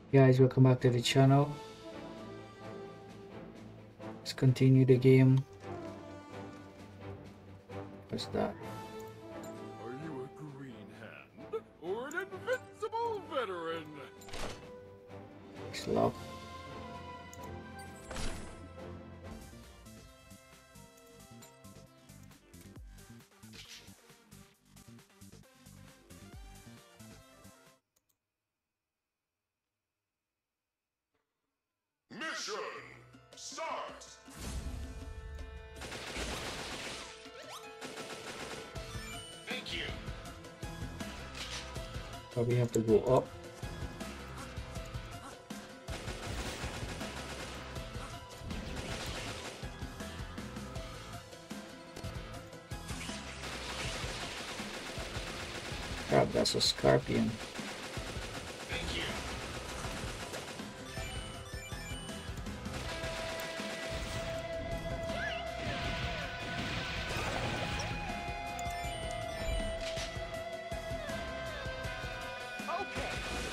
Guys, welcome back to the channel. Let's continue the game. What's that? Are you a green hand or an invincible veteran? Slug. Mission start! Thank you. Probably have to go up. Crap, that's a scorpion. Thank you. Okay.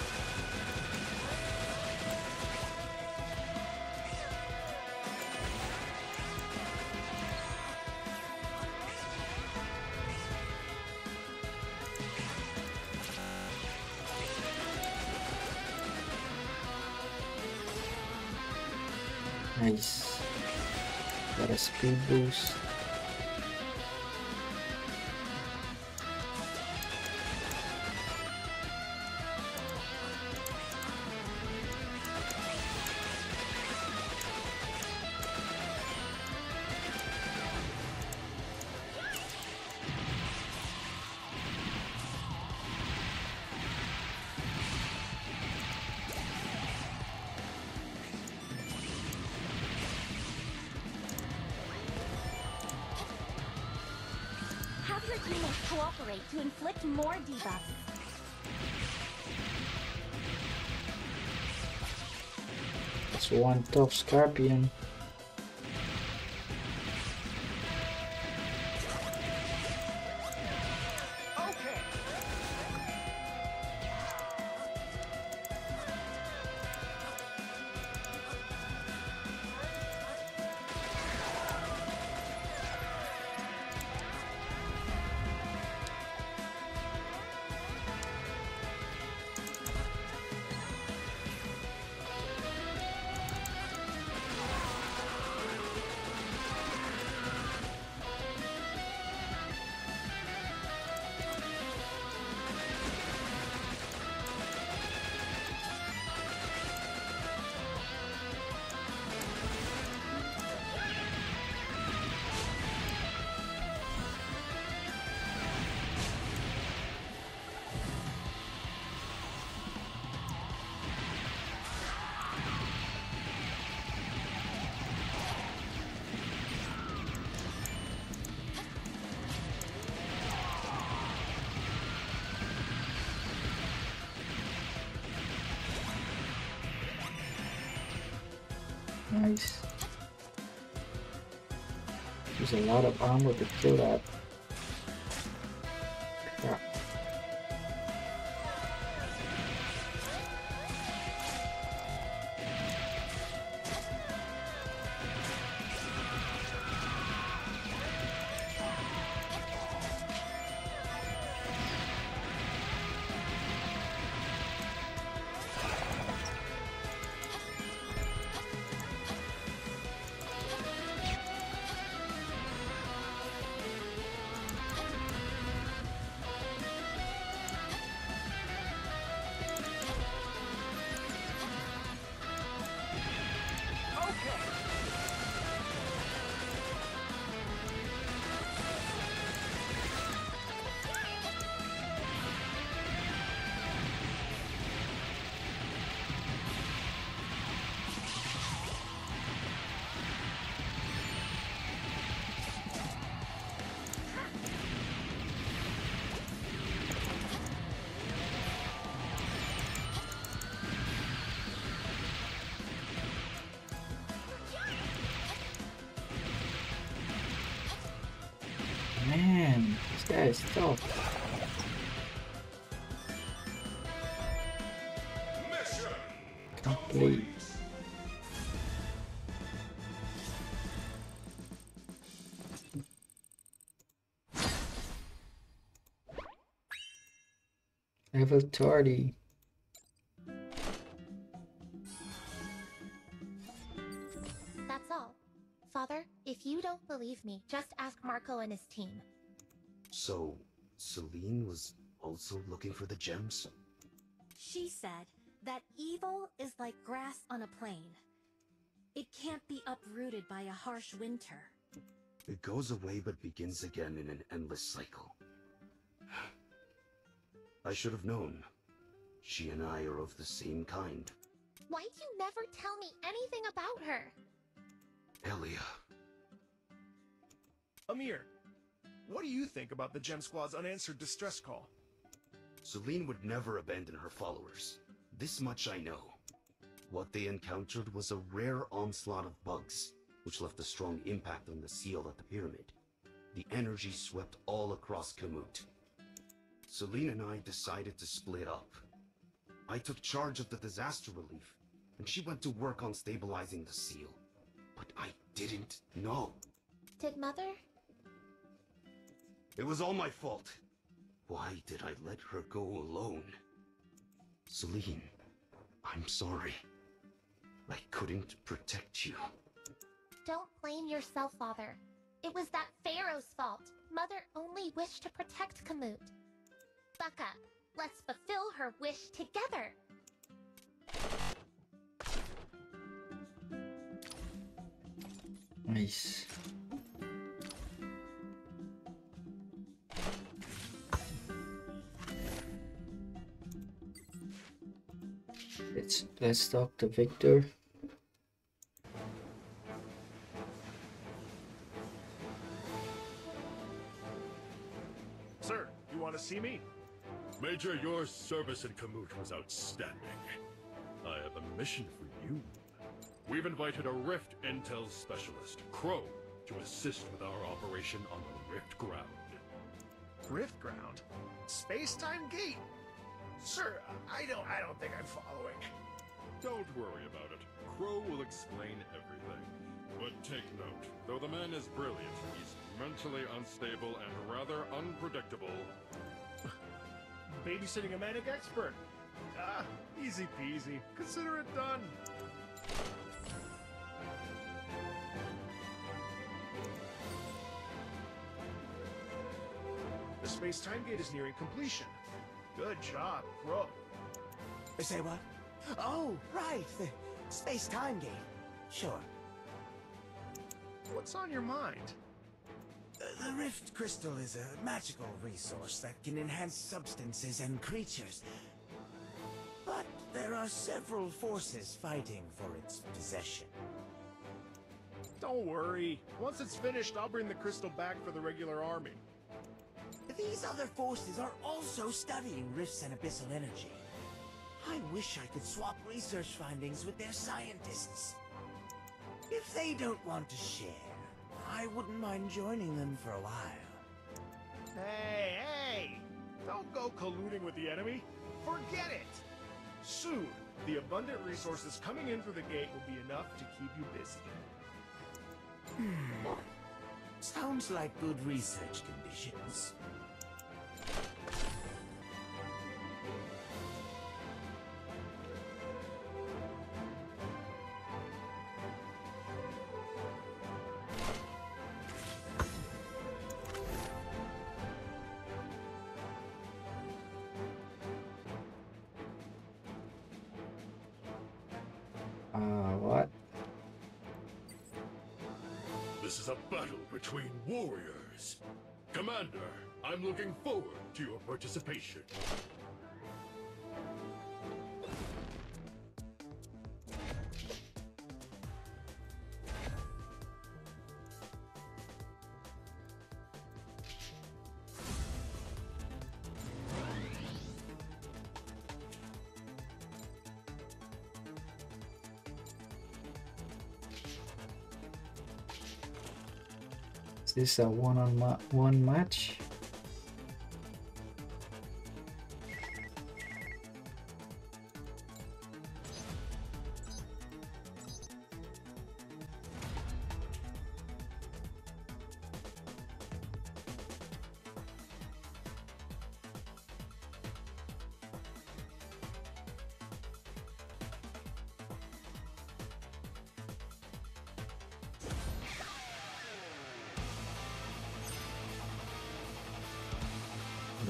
Nice. Got a speed boost. Have your teammates cooperate to inflict more debuffs. That's one tough scorpion. Okay. Nice. There's a lot of armor to kill that. Crap. Man, this guy is tough. Mission Complete. Level 30. That's all. Father, if you don't believe me, just ask Marco and his team. So, Celine was also looking for the gems? She said that evil is like grass on a plain. It can't be uprooted by a harsh winter. It goes away but begins again in an endless cycle. I should have known. She and I are of the same kind. Why'd you never tell me anything about her? Elia. Amir, what do you think about the Gem Squad's unanswered distress call? Celine would never abandon her followers. This much I know. What they encountered was a rare onslaught of bugs, which left a strong impact on the seal at the pyramid. The energy swept all across Kamut. Celine and I decided to split up. I took charge of the disaster relief, and she went to work on stabilizing the seal. But I didn't know. Did Mother? It was all my fault. Why did I let her go alone? Celine, I'm sorry. I couldn't protect you. Don't blame yourself, Father. It was that Pharaoh's fault. Mother only wished to protect Kamut. Buck up. Let's fulfill her wish together. Nice. Let's talk to Victor. Sir, you want to see me? Major, your service in Kamut was outstanding. I have a mission for you. We've invited a Rift Intel specialist, Crow, to assist with our operation on the Rift Ground. Rift Ground? Space-time gate? Sir, I don't think I'm following. Don't worry about it. Crow will explain everything. But take note, though the man is brilliant, he's mentally unstable and rather unpredictable. Babysitting a manic expert. Ah, easy peasy. Consider it done. The space-time gate is nearing completion. Good job, Crow. Say what? Oh, right, the space-time gate. Sure. What's on your mind? The Rift Crystal is a magical resource that can enhance substances and creatures. But there are several forces fighting for its possession. Don't worry. Once it's finished, I'll bring the crystal back for the regular army. These other forces are also studying rifts and abyssal energy. I wish I could swap research findings with their scientists. If they don't want to share, I wouldn't mind joining them for a while. Hey! Don't go colluding with the enemy. Forget it! Soon, the abundant resources coming in through the gate will be enough to keep you busy. Sounds like good research conditions. What? This is a battle between warriors. Commander, I'm looking forward to your participation. Is this a one match?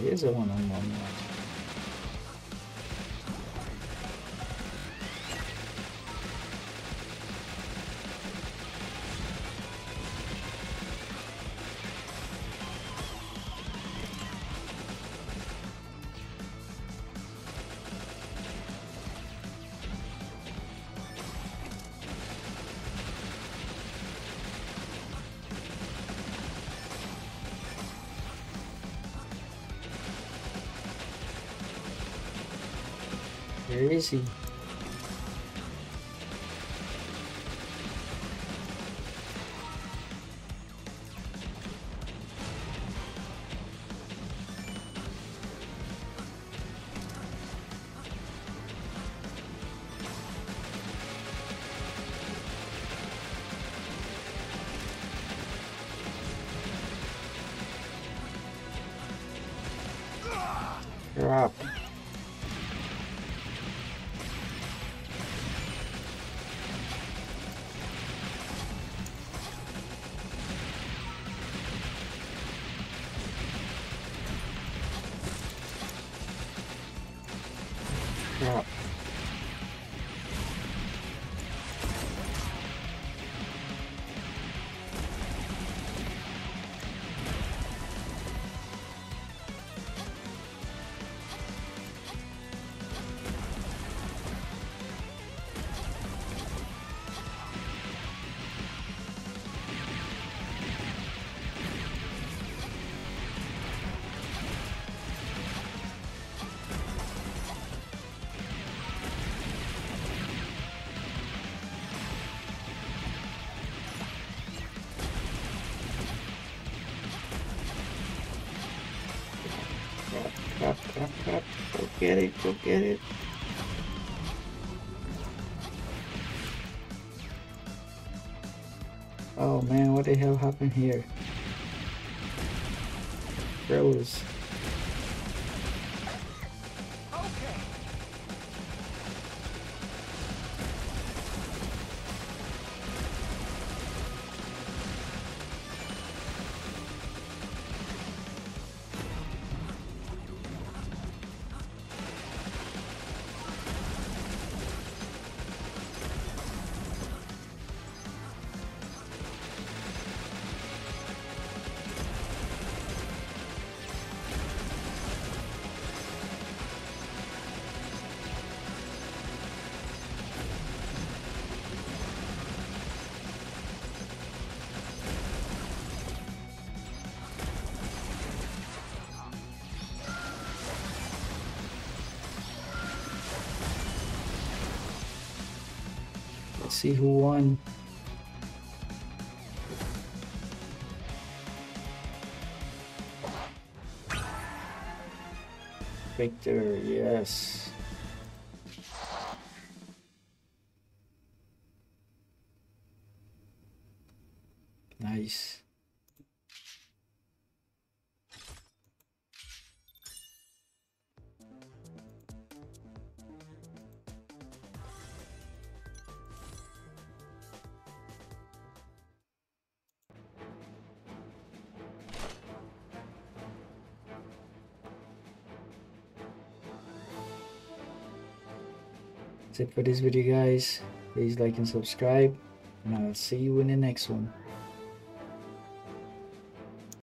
it is a one-on-one match. Where is he? Crap. Crap. Crap. Go get it, go get it. Oh man, what the hell happened here? Froze. Let's see who won. Victor, yes. Nice. That's it for this video, guys. Please like and subscribe, and I'll see you in the next one.